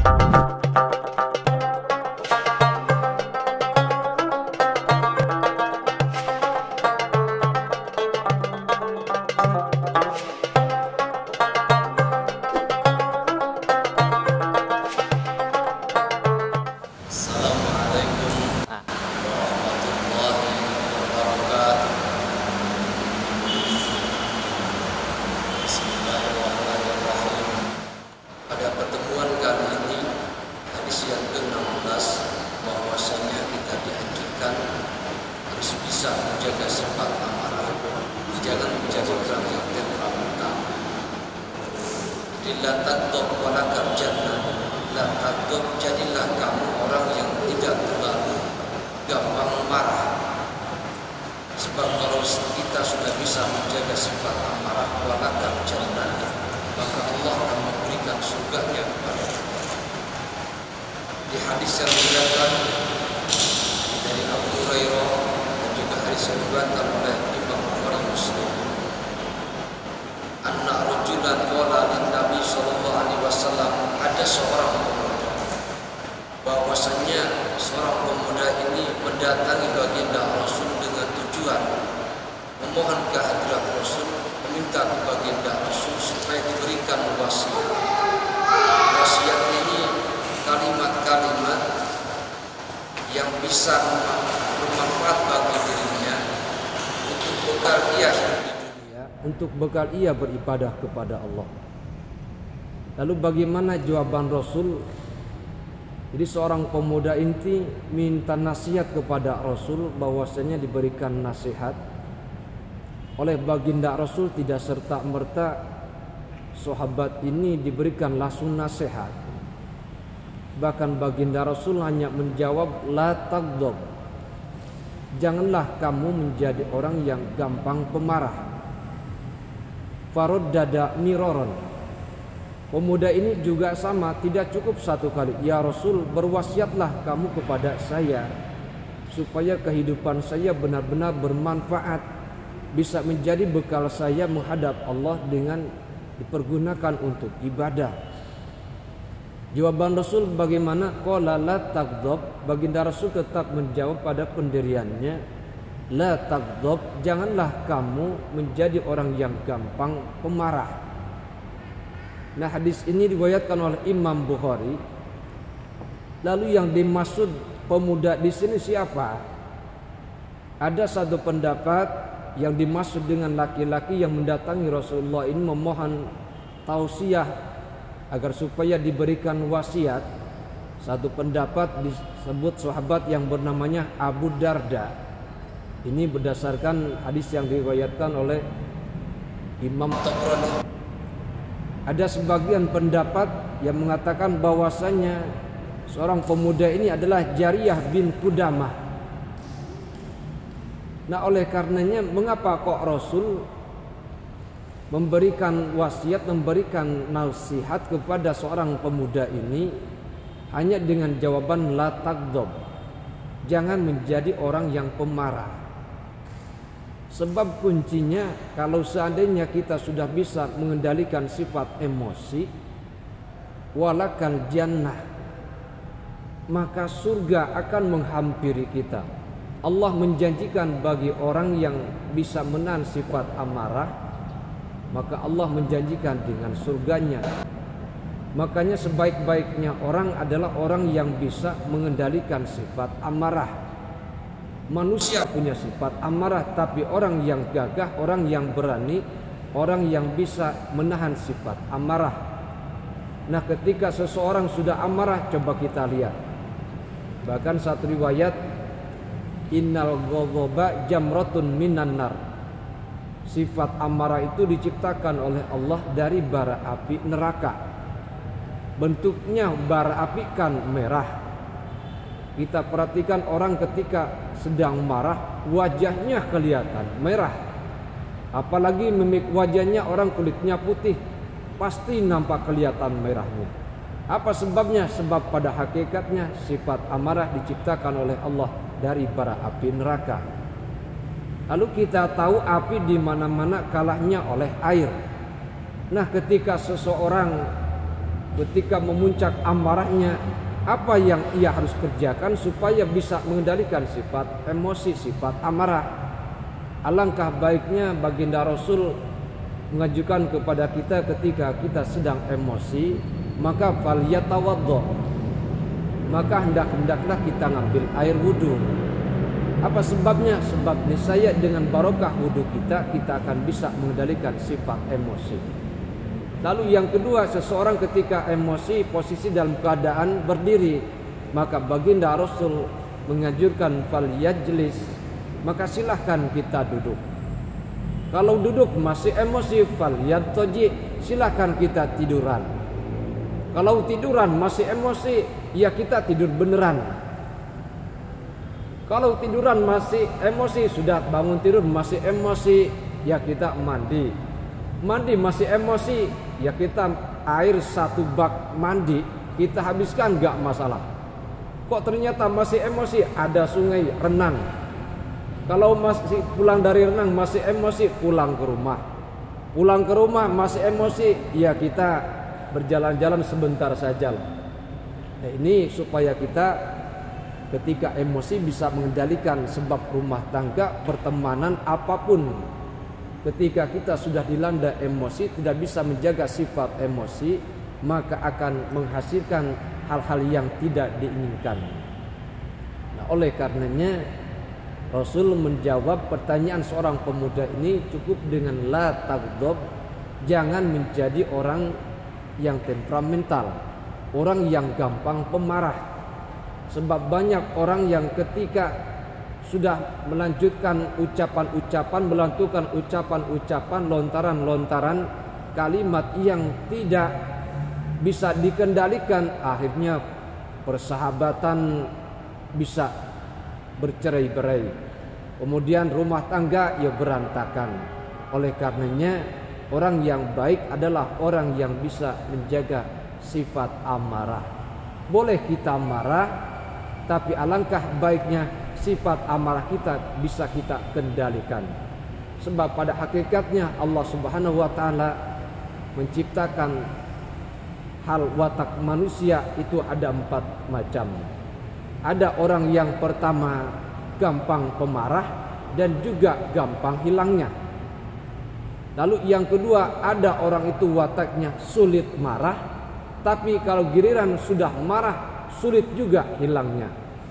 menjaga sifat amarah, jangan menjadi orang yang temperamental. La taghdab walakal jannah, la taghdab, jadilah kamu orang yang tidak terlalu gampang marah. Sebab kalau kita sudah bisa menjaga sifat amarah walakal jannah, maka Allah akan memberikan surganya kepada kita. Di hadis yang diriwayatkan dari Abu Hurairah dan juga hadis yang diriwayatkan oleh Imam Bukhari Muslim, anna rajulan qala lin Nabi sallallahu alaihi wasallam, ada seorang pemuda, bahwasanya seorang pemuda ini mendatangi baginda Rasul dengan tujuan memohon kehadirat Rasul, meminta ke baginda Rasul supaya diberikan wasiat. Wasiat ini kalimat-kalimat yang bisa bermanfaat bagi dirinya untuk bekal ia hidup di dunia, untuk bekal ia beribadah kepada Allah. Lalu bagaimana jawaban Rasul? Jadi seorang pemuda inti minta nasihat kepada Rasul, bahwasanya diberikan nasihat oleh baginda Rasul, tidak serta-merta sahabat ini diberikan langsung nasihat. Bahkan baginda Rasul hanya menjawab, la taghdab, janganlah kamu menjadi orang yang gampang pemarah. Faroddada miroron, pemuda ini juga sama, tidak cukup satu kali, ya Rasul, berwasiatlah kamu kepada saya supaya kehidupan saya benar-benar bermanfaat, bisa menjadi bekal saya menghadap Allah dengan dipergunakan untuk ibadah. Jawaban Rasul bagaimana? Qala la taghdab, baginda Rasul tetap menjawab pada pendiriannya, la taghdab, janganlah kamu menjadi orang yang gampang pemarah. Nah, hadis ini diriwayatkan oleh Imam Bukhari. Lalu yang dimaksud pemuda di sini siapa? Ada satu pendapat yang dimaksud dengan laki-laki yang mendatangi Rasulullah ini memohon tausiah agar supaya diberikan wasiat. Satu pendapat disebut sahabat yang bernamanya Abu Darda. Ini berdasarkan hadis yang diriwayatkan oleh Imam Tabrani. Ada sebagian pendapat yang mengatakan bahwasanya seorang pemuda ini adalah Jariyah bin Qudamah. Nah, oleh karenanya mengapa kok Rasul memberikan wasiat, memberikan nasihat kepada seorang pemuda ini hanya dengan jawaban la taghdab, jangan menjadi orang yang pemarah. Sebab kuncinya, kalau seandainya kita sudah bisa mengendalikan sifat emosi, walakal jannah, maka surga akan menghampiri kita. Allah menjanjikan bagi orang yang bisa menahan sifat amarah, maka Allah menjanjikan dengan surganya. Makanya sebaik-baiknya orang adalah orang yang bisa mengendalikan sifat amarah. Manusia punya sifat amarah, tapi orang yang gagah, orang yang berani, orang yang bisa menahan sifat amarah. Nah, ketika seseorang sudah amarah, coba kita lihat. Bahkan satu riwayat, innal ghadaba jamratun minan nar, sifat amarah itu diciptakan oleh Allah dari bara api neraka. Bentuknya bara api kan merah. Kita perhatikan orang ketika sedang marah, wajahnya kelihatan merah. Apalagi mimik wajahnya, orang kulitnya putih, pasti nampak kelihatan merahnya. Apa sebabnya? Sebab pada hakikatnya sifat amarah diciptakan oleh Allah dari bara api neraka. Lalu kita tahu api di mana-mana kalahnya oleh air. Nah, ketika seseorang ketika memuncak amarahnya, apa yang ia harus kerjakan supaya bisa mengendalikan sifat emosi, sifat amarah. Alangkah baiknya baginda Rasul mengajukan kepada kita ketika kita sedang emosi, maka falyatawaddo, maka hendaklah kita ngambil air wudhu. Apa sebabnya? Sebab niscaya dengan barokah wudhu kita akan bisa mengendalikan sifat emosi. Lalu yang kedua, seseorang ketika emosi posisi dalam keadaan berdiri, maka baginda Rasul menganjurkan falyajlis, maka silahkan kita duduk. Kalau duduk masih emosi, falyattaji, silahkan kita tiduran. Kalau tiduran masih emosi, ya kita tidur beneran. Kalau tiduran masih emosi, sudah bangun tidur masih emosi, ya kita mandi. Mandi masih emosi, ya kita air 1 bak mandi kita habiskan, gak masalah. Kok ternyata masih emosi, ada sungai renang. Kalau masih pulang dari renang masih emosi, pulang ke rumah. Pulang ke rumah masih emosi, ya kita berjalan-jalan sebentar saja. Nah, ini supaya kita ketika emosi bisa mengendalikan, sebab rumah tangga, pertemanan, apapun, ketika kita sudah dilanda emosi, tidak bisa menjaga sifat emosi, maka akan menghasilkan hal-hal yang tidak diinginkan. Nah, oleh karenanya Rasul menjawab pertanyaan seorang pemuda ini cukup dengan la taghdab, jangan menjadi orang yang temperamental, orang yang gampang pemarah. Sebab banyak orang yang ketika sudah melanjutkan ucapan-ucapan, melantunkan ucapan-ucapan, lontaran-lontaran kalimat yang tidak bisa dikendalikan, akhirnya persahabatan bisa bercerai-berai, kemudian rumah tangga ya berantakan. Oleh karenanya orang yang baik adalah orang yang bisa menjaga sifat amarah. Boleh kita marah, tapi alangkah baiknya sifat amarah kita bisa kita kendalikan. Sebab pada hakikatnya Allah Subhanahu wa taala menciptakan hal watak manusia itu ada 4 macam. Ada orang yang pertama gampang pemarah dan juga gampang hilangnya. Lalu yang kedua, ada orang itu wataknya sulit marah, tapi kalau giliran sudah marah sulit juga hilangnya.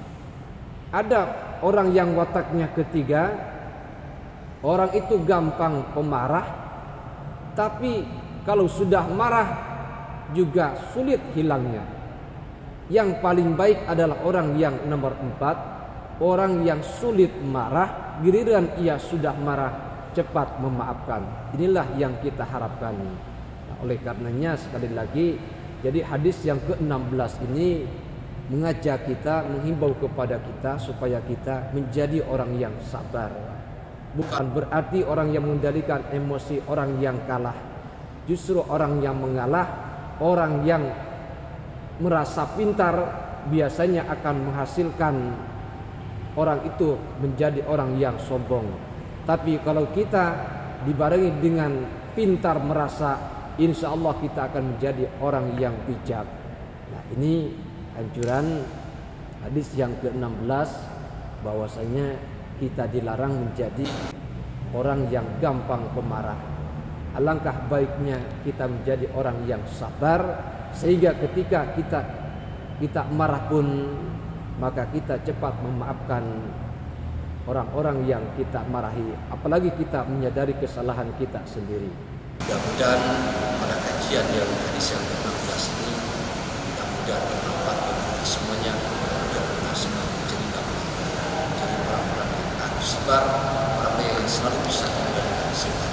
Ada orang yang wataknya ketiga, orang itu gampang pemarah, tapi kalau sudah marah juga sulit hilangnya. Yang paling baik adalah orang yang nomor 4, orang yang sulit marah, giliran ia sudah marah cepat memaafkan. Inilah yang kita harapkan. Nah, oleh karenanya sekali lagi, jadi hadis yang ke-16 ini mengajak kita, menghimbau kepada kita supaya kita menjadi orang yang sabar. Bukan berarti orang yang mengendalikan emosi orang yang kalah. Justru orang yang mengalah, orang yang merasa pintar, biasanya akan menghasilkan orang itu menjadi orang yang sombong. Tapi kalau kita dibarengi dengan pintar merasa, insya Allah kita akan menjadi orang yang bijak. Nah, ini anjuran hadis yang ke-16, bahwasanya kita dilarang menjadi orang yang gampang pemarah. Alangkah baiknya kita menjadi orang yang sabar, sehingga ketika kita marah pun maka kita cepat memaafkan orang-orang yang kita marahi, apalagi kita menyadari kesalahan kita sendiri. Mudah-mudahan pada kajian yang hadis yang ke-16 ini mudah-mudahan bermanfaat bagi kita semuanya, dan kita semua menjadi orang-orang yang sabar, orang yang selalu bisa mengendalikan sifat